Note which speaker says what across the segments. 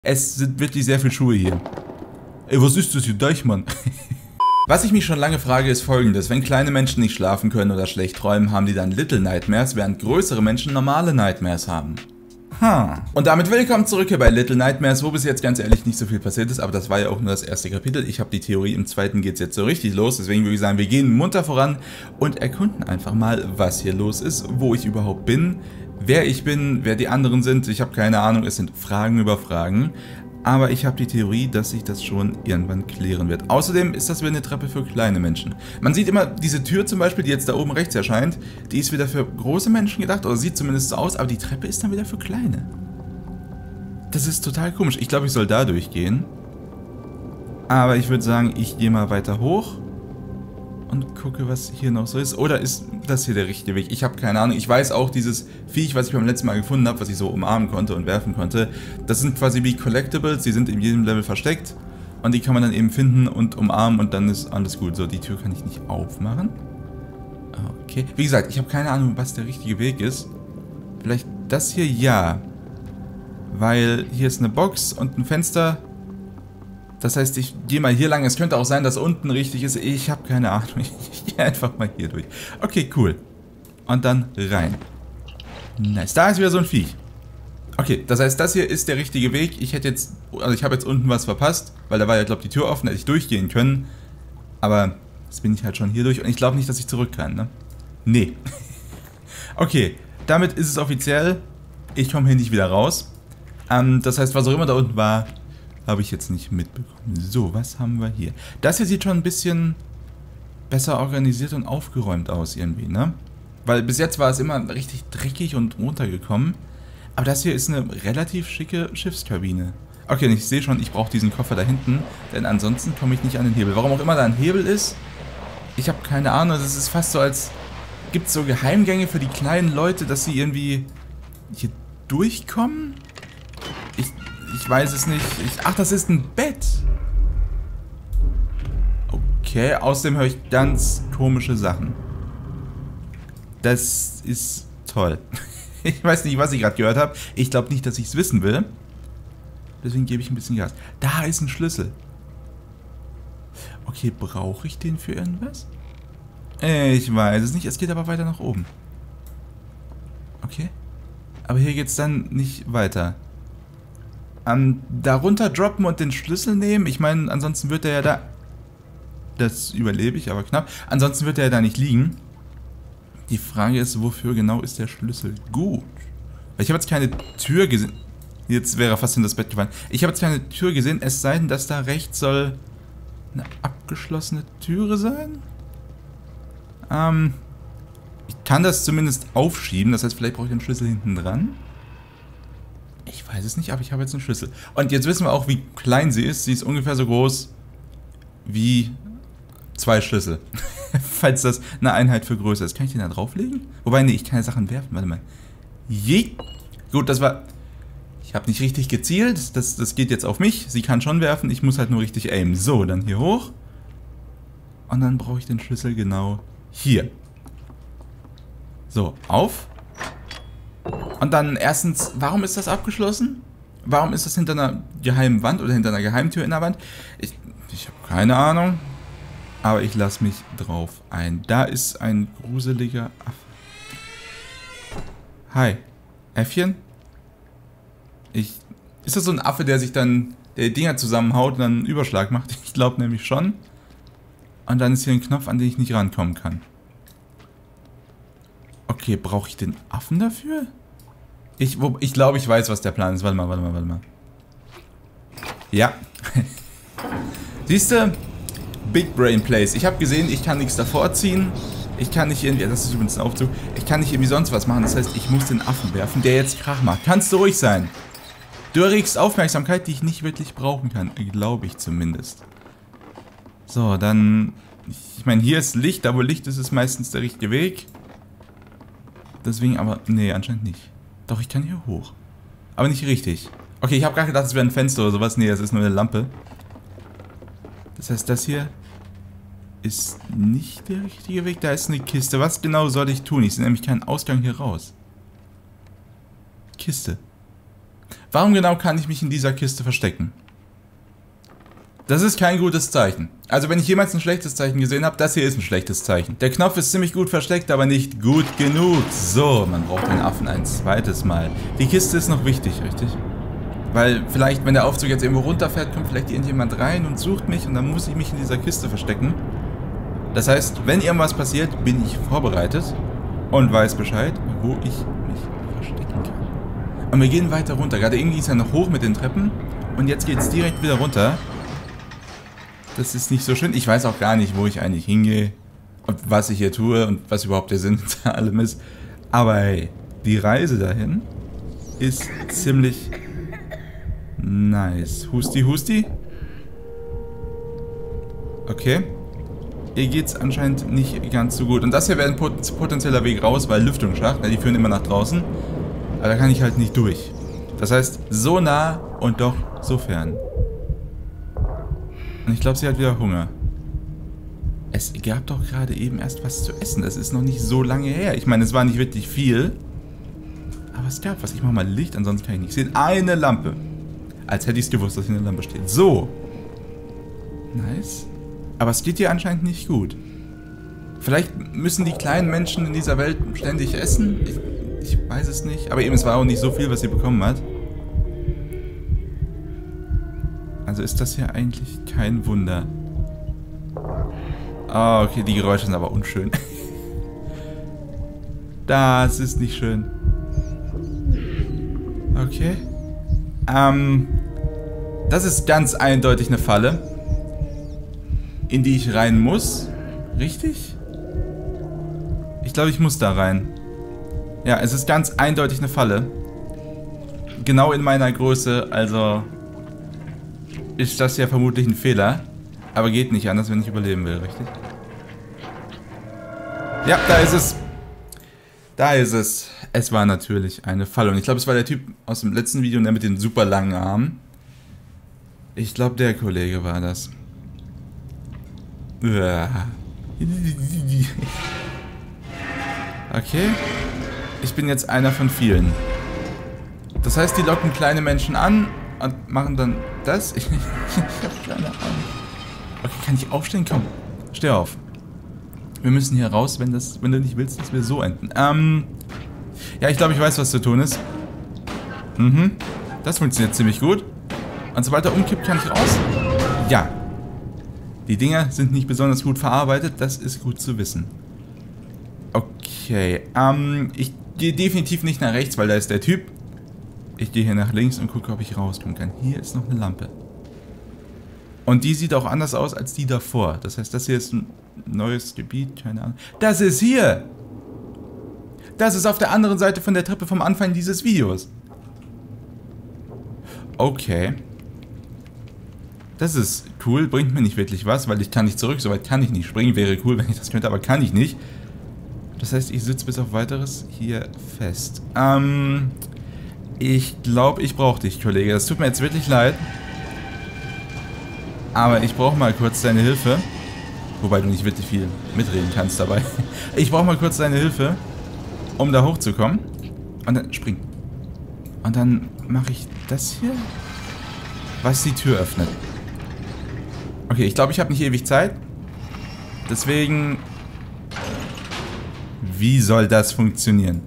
Speaker 1: Es sind wirklich sehr viele Schuhe hier. Ey, was ist das hier, Deichmann? Was ich mich schon lange frage, ist folgendes. Wenn kleine Menschen nicht schlafen können oder schlecht träumen, haben die dann Little Nightmares, während größere Menschen normale Nightmares haben. Und damit willkommen zurück hier bei Little Nightmares, wo bis jetzt ganz ehrlich nicht so viel passiert ist, aber das war ja auch nur das erste Kapitel. Ich habe die Theorie, im zweiten geht es jetzt so richtig los, deswegen würde ich sagen, wir gehen munter voran und erkunden einfach mal, was hier los ist, wo ich überhaupt bin, wer ich bin, wer die anderen sind. Ich habe keine Ahnung, es sind Fragen über Fragen. Aber ich habe die Theorie, dass sich das schon irgendwann klären wird. Außerdem ist das wieder eine Treppe für kleine Menschen. Man sieht immer, diese Tür zum Beispiel, die jetzt da oben rechts erscheint, die ist wieder für große Menschen gedacht, oder sieht zumindest so aus, aber die Treppe ist dann wieder für kleine. Das ist total komisch. Ich glaube, ich soll da durchgehen. Aber ich würde sagen, ich gehe mal weiter hoch und gucke, was hier noch so ist. Oder ist das hier der richtige Weg? Ich habe keine Ahnung. Ich weiß auch, dieses Viech, was ich beim letzten Mal gefunden habe, was ich so umarmen konnte und werfen konnte, das sind quasi wie Collectibles. Die sind in jedem Level versteckt. Und die kann man dann eben finden und umarmen und dann ist alles gut. So, die Tür kann ich nicht aufmachen. Okay. Wie gesagt, ich habe keine Ahnung, was der richtige Weg ist. Vielleicht das hier, ja. Weil hier ist eine Box und ein Fenster. Das heißt, ich gehe mal hier lang. Es könnte auch sein, dass unten richtig ist. Ich habe keine Ahnung. Ich gehe einfach mal hier durch. Okay, cool. Und dann rein. Nice. Da ist wieder so ein Viech. Okay, das heißt, das hier ist der richtige Weg. Ich hätte jetzt, also ich habe jetzt unten was verpasst, weil da war ja, glaube ich, die Tür offen, hätte ich durchgehen können. Aber jetzt bin ich halt schon hier durch und ich glaube nicht, dass ich zurück kann, ne? Nee. Okay, damit ist es offiziell. Ich komme hier nicht wieder raus. Das heißt, was auch immer da unten war, habe ich jetzt nicht mitbekommen. So, was haben wir hier? Das hier sieht schon ein bisschen besser organisiert und aufgeräumt aus irgendwie, ne? Weil bis jetzt war es immer richtig dreckig und runtergekommen. Aber das hier ist eine relativ schicke Schiffskabine. Okay, und ich sehe schon, ich brauche diesen Koffer da hinten, denn ansonsten komme ich nicht an den Hebel. Warum auch immer da ein Hebel ist, ich habe keine Ahnung. Es ist fast so, als gibt es so Geheimgänge für die kleinen Leute, dass sie irgendwie hier durchkommen? Ich weiß es nicht. Ach, das ist ein Bett. Okay, außerdem höre ich ganz komische Sachen. Das ist toll. Ich weiß nicht, was ich gerade gehört habe. Ich glaube nicht, dass ich es wissen will. Deswegen gebe ich ein bisschen Gas. Da ist ein Schlüssel. Okay, brauche ich den für irgendwas? Ich weiß es nicht. Es geht aber weiter nach oben. Okay. Aber hier geht es dann nicht weiter. Darunter droppen und den Schlüssel nehmen. Ich meine, ansonsten wird er ja da... Das überlebe ich, aber knapp. Ansonsten wird er ja da nicht liegen. Die Frage ist, wofür genau ist der Schlüssel gut? Weil ich habe jetzt keine Tür gesehen. Jetzt wäre er fast in das Bett gefallen. Ich habe jetzt keine Tür gesehen, es sei denn, dass da rechts soll eine abgeschlossene Türe sein. Ich kann das zumindest aufschieben. Das heißt, vielleicht brauche ich den Schlüssel hinten dran. Ich weiß es nicht, aber ich habe jetzt einen Schlüssel. Und jetzt wissen wir auch, wie klein sie ist. Sie ist ungefähr so groß wie 2 Schlüssel. Falls das eine Einheit für Größe ist. Kann ich den da drauflegen? Wobei, nee, ich kann ja Sachen werfen. Warte mal. Je. Gut, das war... Ich habe nicht richtig gezielt. Das geht jetzt auf mich. Sie kann schon werfen. Ich muss halt nur richtig aimen. So, dann hier hoch. Und dann brauche ich den Schlüssel genau hier. So, auf. Und dann erstens, warum ist das abgeschlossen? Warum ist das hinter einer geheimen Wand oder hinter einer Geheimtür in der Wand? Ich habe keine Ahnung. Aber ich lasse mich drauf ein. Da ist ein gruseliger Affe. Hi. Äffchen? Ist das so ein Affe, der sich dann die Dinger zusammenhaut und dann einen Überschlag macht? Ich glaube nämlich schon. Und dann ist hier ein Knopf, an den ich nicht rankommen kann. Okay, brauche ich den Affen dafür? Ich glaube, ich weiß, was der Plan ist. Warte mal. Ja. Siehst du? Big Brain Plays. Ich habe gesehen, ich kann nichts davor ziehen. Ich kann nicht irgendwie... Das ist übrigens ein Aufzug. Ich kann nicht irgendwie sonst was machen. Das heißt, ich muss den Affen werfen, der jetzt Krach macht. Kannst du ruhig sein. Du erregst Aufmerksamkeit, die ich nicht wirklich brauchen kann. Glaube ich zumindest. So, dann... Ich meine, hier ist Licht. Da wo Licht ist, ist meistens der richtige Weg. Deswegen aber... Nee, anscheinend nicht. Doch, ich kann hier hoch. Aber nicht richtig. Okay, ich habe gerade gedacht, es wäre ein Fenster oder sowas. Nee, das ist nur eine Lampe. Das heißt, das hier ist nicht der richtige Weg. Da ist eine Kiste. Was genau soll ich tun? Ich sehe nämlich keinen Ausgang hier raus. Kiste. Warum genau kann ich mich in dieser Kiste verstecken? Das ist kein gutes Zeichen. Also wenn ich jemals ein schlechtes Zeichen gesehen habe, das hier ist ein schlechtes Zeichen. Der Knopf ist ziemlich gut versteckt, aber nicht gut genug. So, man braucht den Affen ein zweites Mal. Die Kiste ist noch wichtig, richtig? Weil vielleicht, wenn der Aufzug jetzt irgendwo runterfährt, kommt vielleicht irgendjemand rein und sucht mich und dann muss ich mich in dieser Kiste verstecken. Das heißt, wenn irgendwas passiert, bin ich vorbereitet und weiß Bescheid, wo ich mich verstecken kann. Und wir gehen weiter runter. Gerade irgendwie ist er noch hoch mit den Treppen und jetzt geht es direkt wieder runter. Das ist nicht so schön. Ich weiß auch gar nicht, wo ich eigentlich hingehe und was ich hier tue und was überhaupt der Sinn hinter allem ist. Aber hey, die Reise dahin ist ziemlich nice. Husti, Husti. Okay. Hier geht's anscheinend nicht ganz so gut. Und das hier wäre ein potenzieller Weg raus, weil Lüftungsschacht, die führen immer nach draußen. Aber da kann ich halt nicht durch. Das heißt, so nah und doch so fern. Und ich glaube, sie hat wieder Hunger. Es gab doch gerade eben erst was zu essen. Das ist noch nicht so lange her. Ich meine, es war nicht wirklich viel. Aber es gab was. Ich mache mal Licht, ansonsten kann ich nicht sehen. Eine Lampe. Als hätte ich es gewusst, dass hier eine Lampe steht. So. Nice. Aber es geht hier anscheinend nicht gut. Vielleicht müssen die kleinen Menschen in dieser Welt ständig essen. Ich weiß es nicht. Aber eben, es war auch nicht so viel, was sie bekommen hat. Also ist das hier eigentlich kein Wunder. Ah, okay, die Geräusche sind aber unschön. Das ist nicht schön. Okay. Das ist ganz eindeutig eine Falle, in die ich rein muss. Richtig? Ich glaube, ich muss da rein. Ja, es ist ganz eindeutig eine Falle. Genau in meiner Größe, also ist das ja vermutlich ein Fehler. Aber geht nicht anders, wenn ich überleben will, richtig? Ja, da ist es. Da ist es. Es war natürlich eine Falle. Und ich glaube, es war der Typ aus dem letzten Video, der mit den super langen Armen. Ich glaube, der Kollege war das. Okay. Ich bin jetzt einer von vielen. Das heißt, die locken kleine Menschen an und machen dann das. Ich habe keine Ahnung. Okay, kann ich aufstehen? Komm, steh auf. Wir müssen hier raus, wenn du nicht willst, dass wir so enden. Ja, ich glaube, ich weiß, was zu tun ist. Das funktioniert ziemlich gut. Und sobald er umkippt, kann ich raus. Ja. Die Dinger sind nicht besonders gut verarbeitet. Das ist gut zu wissen. Okay. Ich gehe definitiv nicht nach rechts, weil da ist der Typ. Ich gehe hier nach links und gucke, ob ich rauskommen kann. Hier ist noch eine Lampe. Und die sieht auch anders aus als die davor. Das heißt, das hier ist ein neues Gebiet. Keine Ahnung. Das ist hier! Das ist auf der anderen Seite von der Treppe vom Anfang dieses Videos. Okay. Das ist cool. Bringt mir nicht wirklich was, weil ich kann nicht zurück. Soweit kann ich nicht springen. Wäre cool, wenn ich das könnte, aber kann ich nicht. Das heißt, ich sitze bis auf Weiteres hier fest. Ich glaube, ich brauche dich, Kollege. Das tut mir jetzt wirklich leid. Aber ich brauche mal kurz deine Hilfe. Wobei du nicht wirklich viel mitreden kannst dabei. Ich brauche mal kurz deine Hilfe, um da hochzukommen. Und dann spring. Und dann mache ich das hier, was die Tür öffnet. Okay, ich glaube, ich habe nicht ewig Zeit. Deswegen... Wie soll das funktionieren?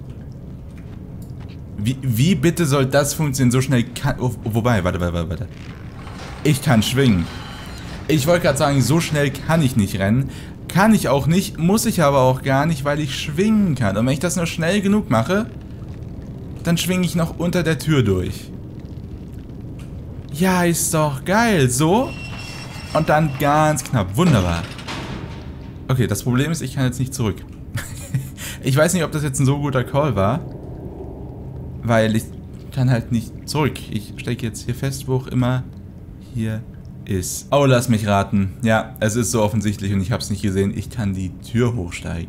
Speaker 1: Wie bitte soll das funktionieren? So schnell kann... Oh, wobei, warte. Ich kann schwingen. Ich wollte gerade sagen, so schnell kann ich nicht rennen. Kann ich auch nicht, muss ich aber auch gar nicht, weil ich schwingen kann. Und wenn ich das nur schnell genug mache, dann schwinge ich noch unter der Tür durch. Ja, ist doch geil. So. Und dann ganz knapp. Wunderbar. Okay, das Problem ist, ich kann jetzt nicht zurück. Ich weiß nicht, ob das jetzt ein so guter Call war. Weil ich kann halt nicht zurück. Ich stecke jetzt hier fest, wo auch immer hier ist. Oh, lass mich raten. Ja, es ist so offensichtlich und ich habe es nicht gesehen. Ich kann die Tür hochsteigen.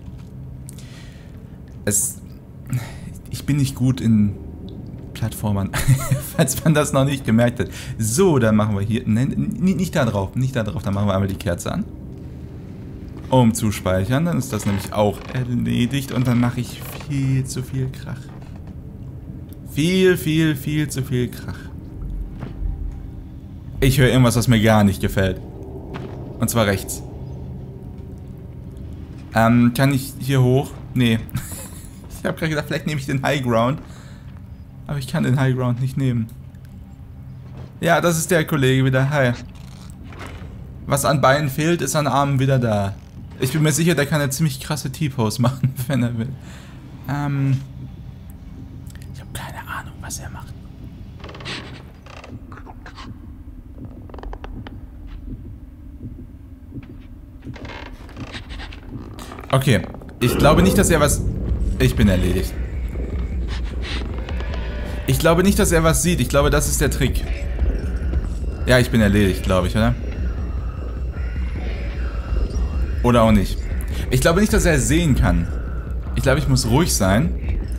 Speaker 1: Ich bin nicht gut in Plattformern, falls man das noch nicht gemerkt hat. So, dann machen wir hier... Nein, nicht da drauf, nicht da drauf. Dann machen wir einmal die Kerze an. Um zu speichern. Dann ist das nämlich auch erledigt. Und dann mache ich viel zu viel Krach. Viel zu viel Krach. Ich höre irgendwas, was mir gar nicht gefällt. Und zwar rechts. Kann ich hier hoch? Nee. Ich habe gerade gedacht, vielleicht nehme ich den High Ground. Aber ich kann den High Ground nicht nehmen. Ja, das ist der Kollege wieder. Hi. Was an Beinen fehlt, ist an Armen wieder da. Ich bin mir sicher, der kann eine ziemlich krasse T-Pose machen, wenn er will. Ich habe keine Ahnung, was er macht. Okay. Ich glaube nicht, dass er was... Ich bin erledigt. Ich glaube nicht, dass er was sieht. Ich glaube, das ist der Trick. Ja, ich bin erledigt, glaube ich, oder? Oder auch nicht. Ich glaube nicht, dass er sehen kann. Ich glaube, ich muss ruhig sein.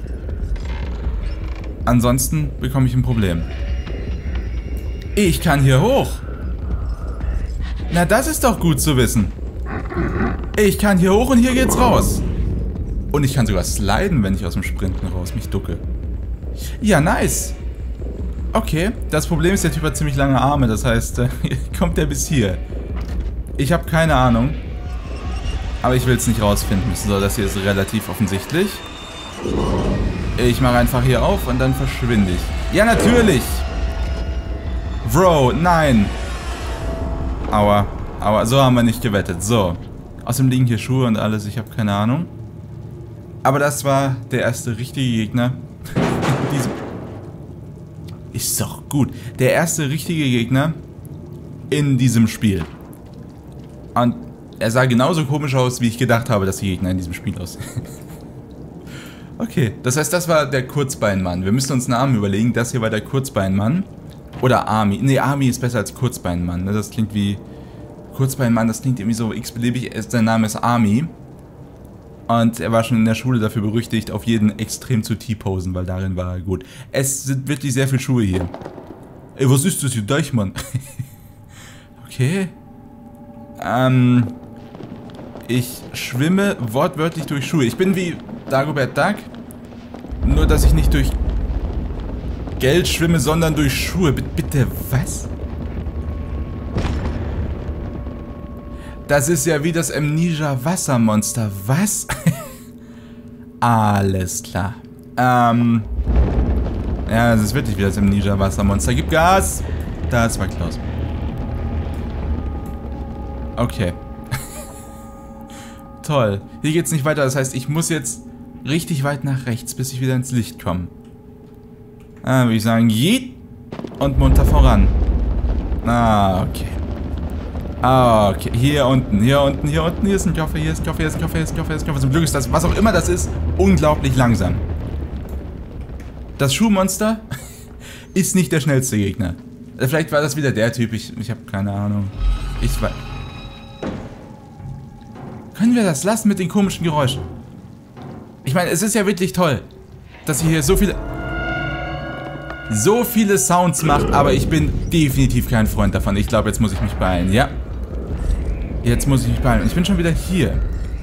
Speaker 1: Ansonsten bekomme ich ein Problem. Ich kann hier hoch. Na, das ist doch gut zu wissen. Ich kann hier hoch und hier geht's raus. Und ich kann sogar sliden, wenn ich aus dem Sprinten raus mich ducke. Ja, nice. Okay, das Problem ist, der Typ hat ziemlich lange Arme. Das heißt, kommt der bis hier. Ich habe keine Ahnung. Aber ich will es nicht rausfinden müssen. So, das hier ist relativ offensichtlich. Ich mache einfach hier auf und dann verschwinde ich. Ja, natürlich. Bro, nein. Aua. Aua, so haben wir nicht gewettet. So. Außerdem liegen hier Schuhe und alles. Ich habe keine Ahnung. Aber das war der erste richtige Gegner. Ist doch gut. Der erste richtige Gegner in diesem Spiel. Und er sah genauso komisch aus, wie ich gedacht habe, dass die Gegner in diesem Spiel aussehen. Okay, das heißt, das war der Kurzbeinmann. Wir müssen uns einen Namen überlegen. Das hier war der Kurzbeinmann. Oder Army. Ne, Army ist besser als Kurzbeinmann. Das klingt wie... Kurzbeinmann, das klingt irgendwie so x-beliebig. Sein Name ist Army. Und er war schon in der Schule dafür berüchtigt, auf jeden extrem zu T-Posen, weil darin war er gut. Es sind wirklich sehr viele Schuhe hier. Ey, was ist das hier? Deichmann. Okay. Ich schwimme wortwörtlich durch Schuhe. Ich bin wie Dagobert Duck. Nur, dass ich nicht durch Geld schwimme, sondern durch Schuhe. Bitte, was? Das ist ja wie das Amnesia Wassermonster. Was? Alles klar. Ja, das ist wirklich wie das Amnesia Wassermonster. Gib Gas! Das war Klaus. Okay. Toll. Hier geht's nicht weiter. Das heißt, ich muss jetzt richtig weit nach rechts, bis ich wieder ins Licht komme. Würde ich sagen, jeet und munter voran. Ah, okay. Ah, okay. Hier unten, hier unten, hier unten. Hier ist ein Koffer, hier ist ein Koffer, hier ist ein Koffer, hier ist ein Koffer, hier ist ein Koffer. Zum Glück ist das, was auch immer das ist, unglaublich langsam. Das Schuhmonster ist nicht der schnellste Gegner. Vielleicht war das wieder der Typ. Ich habe keine Ahnung. Ich weiß. Können wir das lassen mit den komischen Geräuschen? Ich meine, es ist ja wirklich toll, dass ihr hier so viele Sounds macht, aber ich bin definitiv kein Freund davon. Ich glaube, jetzt muss ich mich beeilen, ja. Jetzt muss ich mich beeilen. Ich bin schon wieder hier.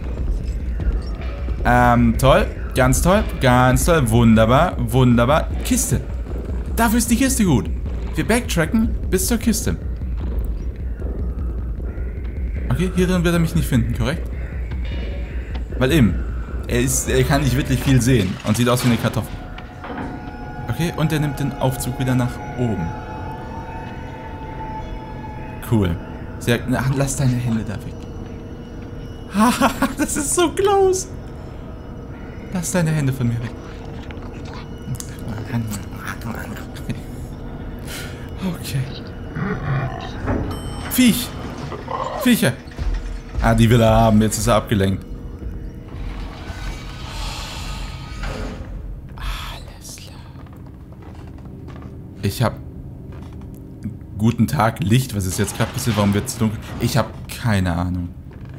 Speaker 1: Toll. Ganz toll. Ganz toll. Wunderbar. Wunderbar. Kiste. Dafür ist die Kiste gut. Wir backtracken bis zur Kiste. Okay, hier drin wird er mich nicht finden, korrekt? Weil eben, er kann nicht wirklich viel sehen und sieht aus wie eine Kartoffel. Okay, und er nimmt den Aufzug wieder nach oben. Cool. Ach, lass deine Hände da weg. Haha, das ist so close. Lass deine Hände von mir weg. Okay. Viecher. Ah, die will er haben. Jetzt ist er abgelenkt. Alles klar. Ich hab... Guten Tag, Licht. Was ist jetzt gerade passiert? Warum wird es dunkel? Ich habe keine Ahnung.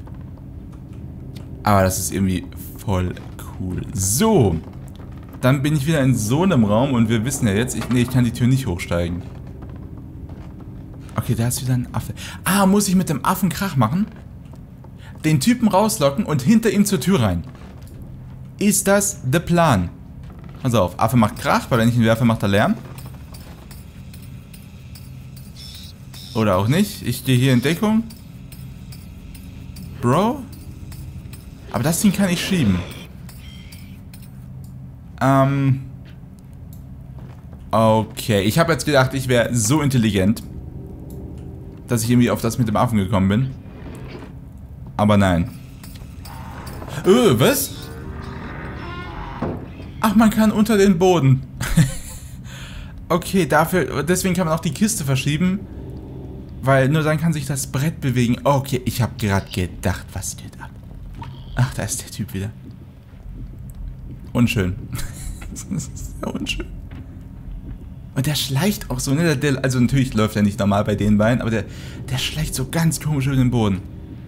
Speaker 1: Aber das ist irgendwie voll cool. So. Dann bin ich wieder in so einem Raum und wir wissen ja jetzt... ich kann die Tür nicht hochsteigen. Okay, da ist wieder ein Affe. Ah, muss ich mit dem Affen Krach machen? Den Typen rauslocken und hinter ihm zur Tür rein. Ist das der Plan? Pass auf, Affe macht Krach, weil wenn ich ihn werfe, macht er Lärm. Oder auch nicht. Ich stehe hier in Deckung. Bro? Aber das Ding kann ich schieben. Okay, ich habe jetzt gedacht, ich wäre so intelligent, dass ich irgendwie auf das mit dem Affen gekommen bin. Aber nein. Was? Ach, man kann unter den Boden. Okay, deswegen kann man auch die Kiste verschieben. Weil nur dann kann sich das Brett bewegen. Okay, ich habe gerade gedacht, was geht ab? Ach, da ist der Typ wieder. Unschön. Das ist sehr unschön. Und der schleicht auch so, ne? Also natürlich läuft er nicht normal bei den Beinen, aber der schleicht so ganz komisch über den Boden.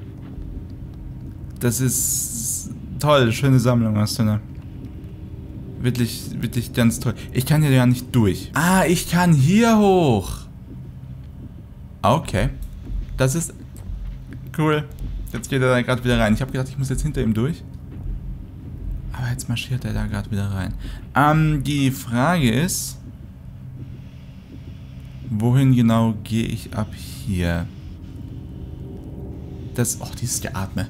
Speaker 1: Das ist toll, schöne Sammlung hast du, ne? Wirklich, wirklich ganz toll. Ich kann hier ja nicht durch. Ah, ich kann hier hoch. Okay. Das ist cool. Jetzt geht er da gerade wieder rein. Ich habe gedacht, ich muss jetzt hinter ihm durch. Aber jetzt marschiert er da gerade wieder rein. Die Frage ist, wohin genau gehe ich ab hier? Dieses Geatme.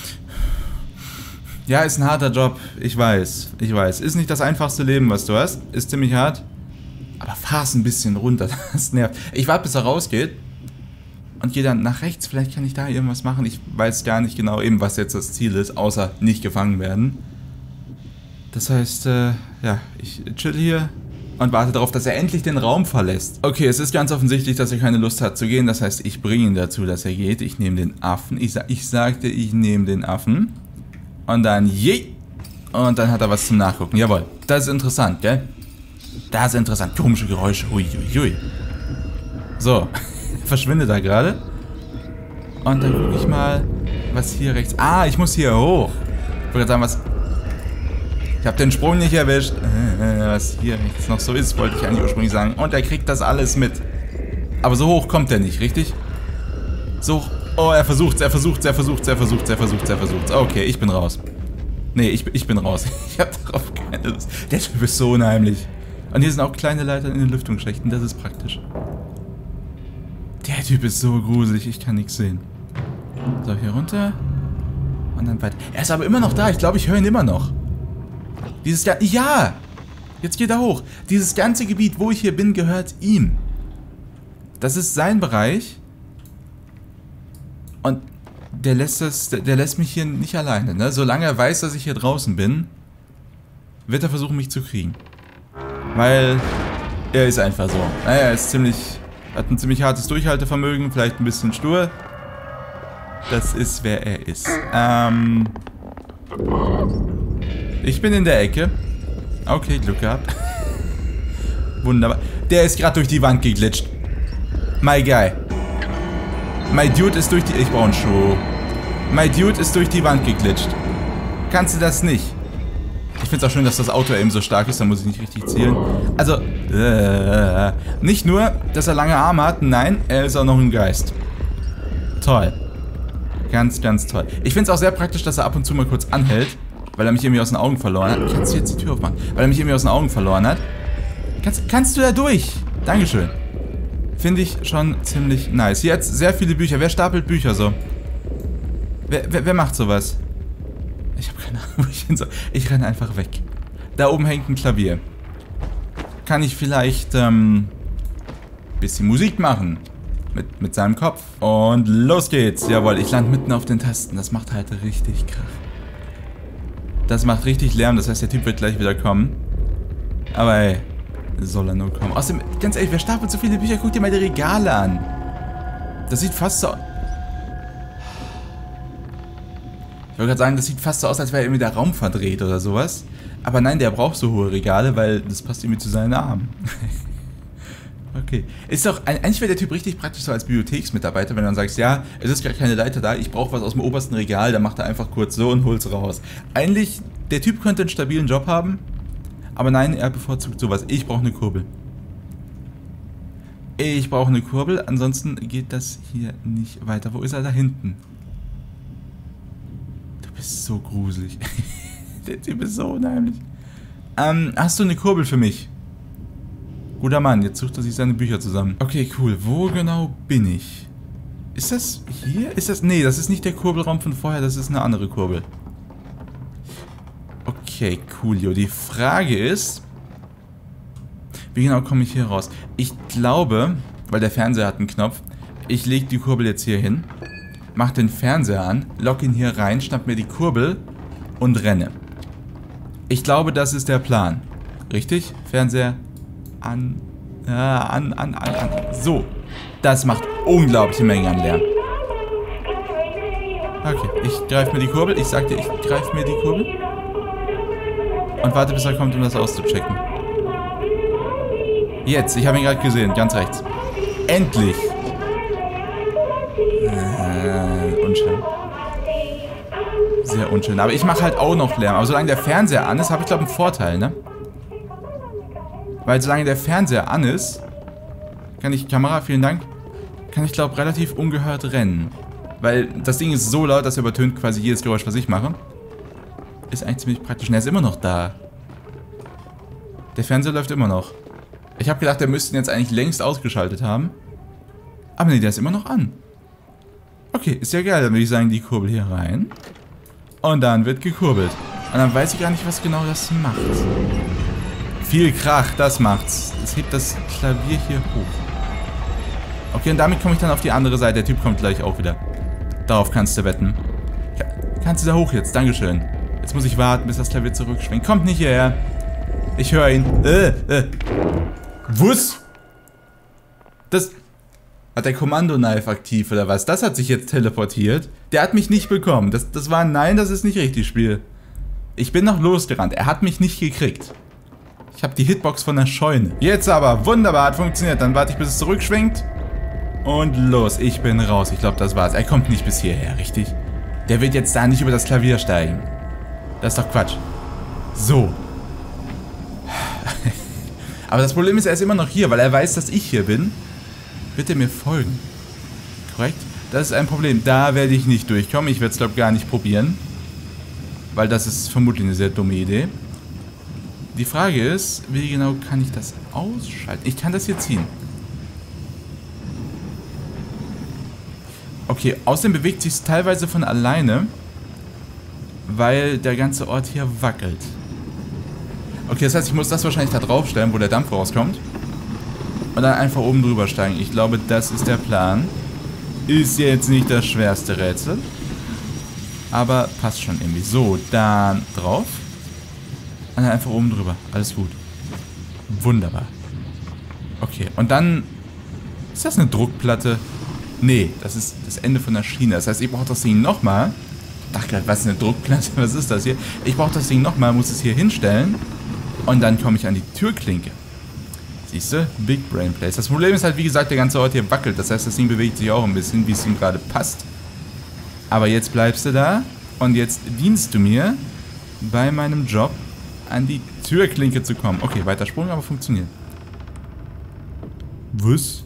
Speaker 1: Ja, ist ein harter Job. Ich weiß. Ist nicht das einfachste Leben, was du hast. Ist ziemlich hart. Aber fahr's ein bisschen runter. Das nervt. Ich warte, bis er rausgeht. Und gehe dann nach rechts. Vielleicht kann ich da irgendwas machen. Ich weiß gar nicht genau eben, was jetzt das Ziel ist. Außer nicht gefangen werden. Das heißt, ja, ich chill hier und warte darauf, dass er endlich den Raum verlässt. Okay, es ist ganz offensichtlich, dass er keine Lust hat zu gehen. Das heißt, ich bringe ihn dazu, dass er geht. Ich nehme den Affen. Ich sagte, ich nehme den Affen. Und dann je. Und dann hat er was zum Nachgucken. Jawohl. Das ist interessant, gell? Das ist interessant. Komische Geräusche. Hui, hui, hui. So. Verschwindet da gerade. Und dann gucke ich mal, was hier rechts... Ah, ich muss hier hoch. Ich wollte sagen, was... Ich habe den Sprung nicht erwischt. Was hier rechts noch so ist, wollte ich eigentlich ursprünglich sagen. Und er kriegt das alles mit. Aber so hoch kommt er nicht, richtig? So hoch... Oh, er versucht's. Okay, ich bin raus. Nee, ich bin raus. Ich hab darauf keine Lust. Der Typ ist so unheimlich. Und hier sind auch kleine Leitern in den Lüftungsschächten, das ist praktisch. Der Typ ist so gruselig, ich kann nichts sehen. So, hier runter. Und dann weiter. Er ist aber immer noch da, ich glaube, ich höre ihn immer noch. Ja! Jetzt geht er hoch. Dieses ganze Gebiet, wo ich hier bin, gehört ihm. Das ist sein Bereich. Und der lässt mich hier nicht alleine, ne? Solange er weiß, dass ich hier draußen bin, wird er versuchen, mich zu kriegen. Weil er ist einfach so. Naja, er ist hat ein ziemlich hartes Durchhaltevermögen, vielleicht ein bisschen stur. Das ist, wer er ist. Ich bin in der Ecke. Okay, Glück gehabt. Wunderbar. Der ist gerade durch die Wand geglitscht. My guy. My Dude ist durch die... Ich brauche einen Schuh. My Dude ist durch die Wand geglitscht. Kannst du das nicht? Ich finde es auch schön, dass das Auto eben so stark ist, da muss ich nicht richtig zielen. Also, nicht nur, dass er lange Arme hat, nein, er ist auch noch ein Geist. Toll. Ganz, ganz toll. Ich finde es auch sehr praktisch, dass er ab und zu mal kurz anhält, weil er mich irgendwie aus den Augen verloren hat. Kannst du jetzt die Tür aufmachen? Weil er mich irgendwie aus den Augen verloren hat. Kannst du da durch? Dankeschön. Finde ich schon ziemlich nice. Jetzt sehr viele Bücher. Wer stapelt Bücher so? Wer macht sowas? Ich habe keine Ahnung, wo ich hin soll. Ich renne einfach weg. Da oben hängt ein Klavier. Kann ich vielleicht bisschen Musik machen? Mit seinem Kopf. Und los geht's. Jawohl, ich lande mitten auf den Tasten. Das macht halt richtig Krach. Das macht richtig Lärm. Das heißt, der Typ wird gleich wieder kommen. Aber ey, soll er nur kommen. Außerdem, ganz ehrlich, wer stapelt so viele Bücher? Guck dir mal die Regale an. Das sieht fast so... Ich wollte gerade sagen, das sieht fast so aus, als wäre irgendwie der Raum verdreht oder sowas. Aber nein, der braucht so hohe Regale, weil das passt irgendwie zu seinen Armen. Okay. Ist doch, eigentlich wäre der Typ richtig praktisch so als Bibliotheksmitarbeiter, wenn du dann sagst, ja, es ist gar keine Leiter da, ich brauche was aus dem obersten Regal, dann macht er einfach kurz so und holt's raus. Eigentlich, der Typ könnte einen stabilen Job haben, aber nein, er bevorzugt sowas. Ich brauche eine Kurbel. Ich brauche eine Kurbel, ansonsten geht das hier nicht weiter. Wo ist er? Da hinten. Du bist so gruselig. Der Typ ist so unheimlich. Hast du eine Kurbel für mich? Guter Mann, jetzt sucht er sich seine Bücher zusammen. Okay, cool. Wo genau bin ich? Ist das hier? Ist das... Nee, das ist nicht der Kurbelraum von vorher, das ist eine andere Kurbel. Okay, coolio. Die Frage ist... Wie genau komme ich hier raus? Ich glaube, weil der Fernseher hat einen Knopf, ich lege die Kurbel jetzt hier hin, mach den Fernseher an, lock ihn hier rein, schnapp mir die Kurbel und renne. Ich glaube, das ist der Plan. Richtig? Fernseher an. So. Das macht unglaubliche Mengen an Lärm. Okay, ich greife mir die Kurbel. Ich sag dir, ich greife mir die Kurbel. Und warte, bis er kommt, um das auszuchecken. Jetzt, ich habe ihn gerade gesehen, ganz rechts. Endlich! Unschön. Sehr unschön. Aber ich mache halt auch noch Lärm. Aber solange der Fernseher an ist, habe ich glaube einen Vorteil, ne? Weil solange der Fernseher an ist, kann ich, Kamera, vielen Dank, kann ich glaube relativ ungehört rennen. Weil das Ding ist so laut, dass er übertönt quasi jedes Geräusch, was ich mache. Ist eigentlich ziemlich praktisch. Und er ist immer noch da. Der Fernseher läuft immer noch. Ich habe gedacht, der müsste ihn jetzt eigentlich längst ausgeschaltet haben. Aber nee, der ist immer noch an. Okay, ist ja geil. Dann würde ich sagen, die Kurbel hier rein. Und dann wird gekurbelt. Und dann weiß ich gar nicht, was genau das macht. Viel Krach, das macht's. Es hebt das Klavier hier hoch. Okay, und damit komme ich dann auf die andere Seite. Der Typ kommt gleich auch wieder. Darauf kannst du wetten. Kannst du da hoch jetzt? Dankeschön. Jetzt muss ich warten, bis das Klavier zurückschwingt. Kommt nicht hierher. Ich höre ihn. Was? Das... Hat der Kommando-Knife aktiv oder was? Das hat sich jetzt teleportiert. Der hat mich nicht bekommen. Das war ein Nein, das ist nicht richtig, Spiel. Ich bin noch losgerannt. Er hat mich nicht gekriegt. Ich habe die Hitbox von der Scheune. Jetzt aber. Wunderbar, hat funktioniert. Dann warte ich, bis es zurückschwingt. Und los, ich bin raus. Ich glaube, das war's. Er kommt nicht bis hierher, richtig? Der wird jetzt da nicht über das Klavier steigen. Das ist doch Quatsch. So. Aber das Problem ist, er ist immer noch hier, weil er weiß, dass ich hier bin. Wird er mir folgen? Korrekt? Das ist ein Problem. Da werde ich nicht durchkommen. Ich werde es, glaube ich, gar nicht probieren. Weil das ist vermutlich eine sehr dumme Idee. Die Frage ist, wie genau kann ich das ausschalten? Ich kann das hier ziehen. Okay, außerdem bewegt sich es teilweise von alleine, weil der ganze Ort hier wackelt. Okay, das heißt, ich muss das wahrscheinlich da drauf stellen, wo der Dampf rauskommt. Und dann einfach oben drüber steigen. Ich glaube, das ist der Plan. Ist jetzt nicht das schwerste Rätsel. Aber passt schon irgendwie. So, dann drauf. Und dann einfach oben drüber. Alles gut. Wunderbar. Okay, und dann... Ist das eine Druckplatte? Nee, das ist das Ende von der Schiene. Das heißt, ich brauche das Ding nochmal. Ich dachte gerade, was ist eine Druckplatte? Was ist das hier? Ich brauche das Ding nochmal, muss es hier hinstellen. Und dann komme ich an die Türklinke. Siehst du? Big Brain Place. Das Problem ist halt, wie gesagt, der ganze Ort hier wackelt. Das heißt, das Ding bewegt sich auch ein bisschen, wie es ihm gerade passt. Aber jetzt bleibst du da. Und jetzt dienst du mir bei meinem Job, an die Türklinke zu kommen. Okay, weiter Sprung, aber funktioniert. Was?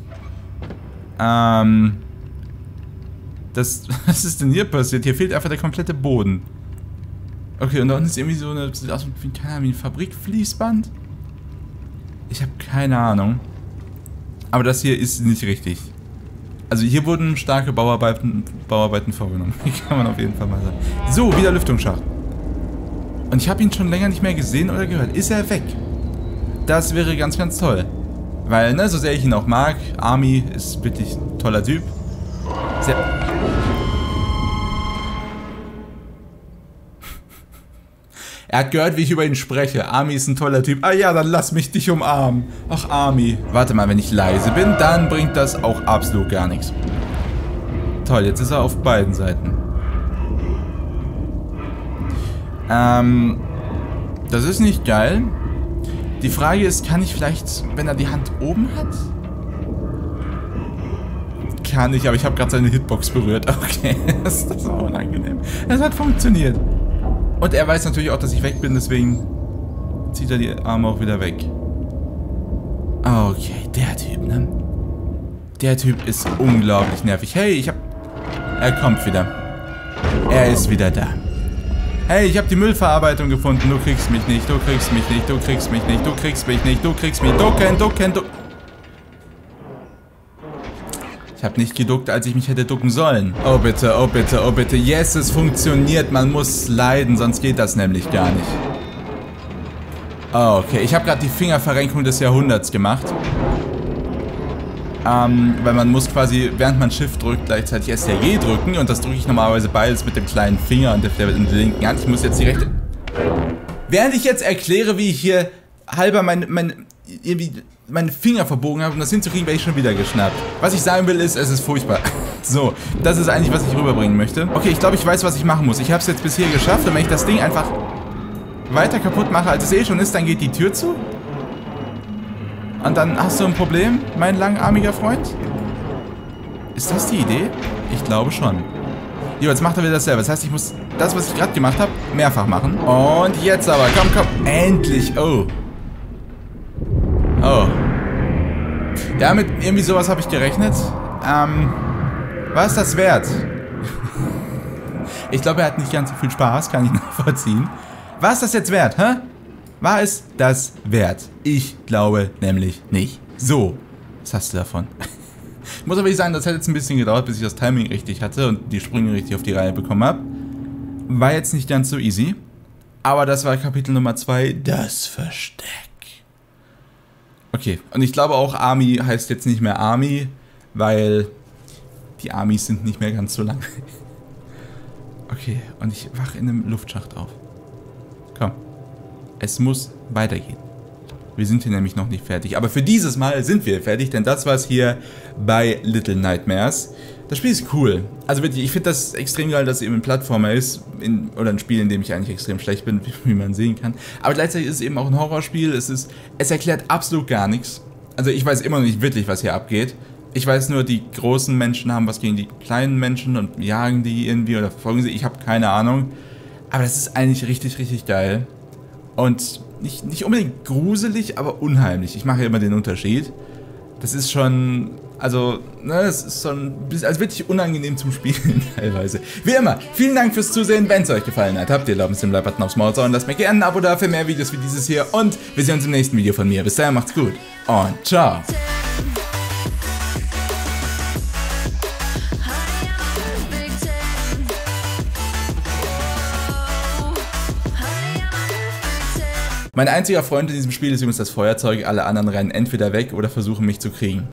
Speaker 1: Was ist denn hier passiert? Hier fehlt einfach der komplette Boden. Okay, und da unten ist irgendwie so eine... Sieht aus wie, keine Ahnung, wie ein Fabrikfließband? Ich habe keine Ahnung. Aber das hier ist nicht richtig. Also hier wurden starke Bauarbeiten vorgenommen. Kann man auf jeden Fall mal sagen. So, wieder Lüftungsschacht. Und ich habe ihn schon länger nicht mehr gesehen oder gehört. Ist er weg? Das wäre ganz, ganz toll. Weil, ne, so sehr ich ihn auch mag, Army ist wirklich ein toller Typ. Sehr... Er hat gehört, wie ich über ihn spreche. Army ist ein toller Typ. Ah ja, dann lass mich dich umarmen. Ach, Army. Warte mal, wenn ich leise bin, dann bringt das auch absolut gar nichts. Toll, jetzt ist er auf beiden Seiten. Das ist nicht geil. Die Frage ist, kann ich vielleicht, wenn er die Hand oben hat? Kann ich, aber ich habe gerade seine Hitbox berührt. Okay, das ist auch unangenehm. Es hat funktioniert. Und er weiß natürlich auch, dass ich weg bin, deswegen zieht er die Arme auch wieder weg. Okay, der Typ, ne? Der Typ ist unglaublich nervig. Hey, er kommt wieder. Er ist wieder da. Hey, ich habe die Müllverarbeitung gefunden. Du kriegst mich nicht, du kriegst mich nicht, du kriegst mich nicht, du kriegst mich nicht, du kriegst mich. Ducken. Ich habe nicht geduckt, als ich mich hätte ducken sollen. Oh bitte, oh bitte, oh bitte. Yes, es funktioniert. Man muss leiden, sonst geht das nämlich gar nicht. Oh, okay. Ich habe gerade die Fingerverrenkung des Jahrhunderts gemacht. Weil man muss quasi, während man Shift drückt, gleichzeitig STRG drücken. Und das drücke ich normalerweise beides mit dem kleinen Finger und der linken Hand. Ich muss jetzt die rechte... Während ich jetzt erkläre, wie ich hier halber meine Finger verbogen habe, um das hinzukriegen, werde ich schon wieder geschnappt. Was ich sagen will ist, es ist furchtbar. So, das ist eigentlich, was ich rüberbringen möchte. Okay, ich glaube, ich weiß, was ich machen muss. Ich habe es jetzt bis hier geschafft und wenn ich das Ding einfach weiter kaputt mache, als es eh schon ist, dann geht die Tür zu. Und dann hast du ein Problem, mein langarmiger Freund? Ist das die Idee? Ich glaube schon. Jo, jetzt macht er wieder dasselbe. Das heißt, ich muss das, was ich gerade gemacht habe, mehrfach machen. Und jetzt aber. Komm. Endlich. Oh. Oh. Ja, mit irgendwie sowas habe ich gerechnet. Was ist das wert? Ich glaube, er hat nicht ganz so viel Spaß. Kann ich nachvollziehen. Was ist das jetzt wert, hä? War es das wert? Ich glaube nämlich nicht. So, was hast du davon? Ich muss aber nicht sagen, das hat jetzt ein bisschen gedauert, bis ich das Timing richtig hatte und die Sprünge richtig auf die Reihe bekommen habe. War jetzt nicht ganz so easy. Aber das war Kapitel Nummer 2, das Versteck. Okay, und ich glaube auch Army heißt jetzt nicht mehr Army, weil die Armys sind nicht mehr ganz so lang. Okay, und ich wache in einem Luftschacht auf. Komm. Es muss weitergehen. Wir sind hier nämlich noch nicht fertig. Aber für dieses Mal sind wir fertig, denn das war's hier bei Little Nightmares. Das Spiel ist cool. Also wirklich, ich finde das extrem geil, dass es eben ein Plattformer ist. Oder ein Spiel, in dem ich eigentlich extrem schlecht bin, wie man sehen kann. Aber gleichzeitig ist es eben auch ein Horrorspiel. Es erklärt absolut gar nichts. Also ich weiß immer noch nicht wirklich, was hier abgeht. Ich weiß nur, die großen Menschen haben was gegen die kleinen Menschen und jagen die irgendwie oder verfolgen sie. Ich habe keine Ahnung. Aber das ist eigentlich richtig, richtig geil. Und nicht unbedingt gruselig, aber unheimlich. Ich mache ja immer den Unterschied. Das ist schon, also, ne, es ist schon also wirklich unangenehm zum Spielen teilweise. Wie immer, vielen Dank fürs Zusehen. Wenn es euch gefallen hat, habt ihr Daumen den Like-Button aufs Maul und lasst mir gerne ein Abo da für mehr Videos wie dieses hier. Und wir sehen uns im nächsten Video von mir. Bis dahin, macht's gut und ciao. Mein einziger Freund in diesem Spiel ist übrigens das Feuerzeug. Alle anderen rennen entweder weg oder versuchen mich zu kriegen.